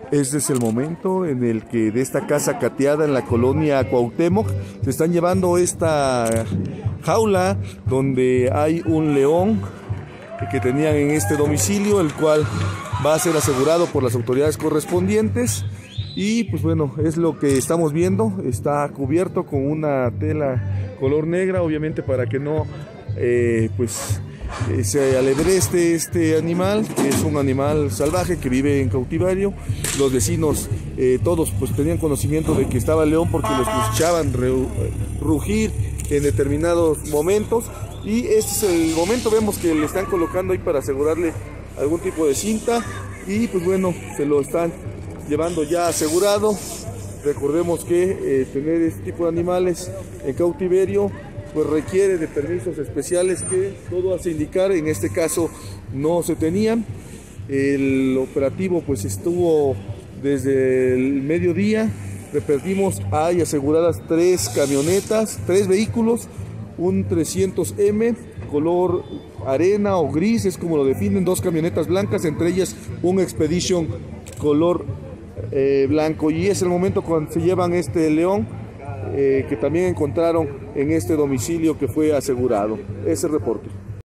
Este es el momento en el que de esta casa cateada en la colonia Cuauhtémoc se están llevando esta jaula donde hay un león que tenían en este domicilio, el cual va a ser asegurado por las autoridades correspondientes. Y pues bueno, es lo que estamos viendo. Está cubierto con una tela color negra, obviamente para que no se alebreste este animal, que es un animal salvaje que vive en cautiverio. Los vecinos todos pues tenían conocimiento de que estaba el león porque lo escuchaban rugir en determinados momentos, y este es el momento. Vemos que le están colocando ahí para asegurarle algún tipo de cinta, y pues bueno, se lo están llevando ya asegurado. Recordemos que tener este tipo de animales en cautiverio pues requiere de permisos especiales que todo hace indicar, en este caso no se tenían. El operativo pues estuvo desde el mediodía. Repetimos, hay aseguradas 3 camionetas, 3 vehículos, un 300M color arena o gris, es como lo definen, 2 camionetas blancas, entre ellas un Expedition color blanco. Y es el momento cuando se llevan este león que también encontraron en este domicilio que fue asegurado. Ese reporte.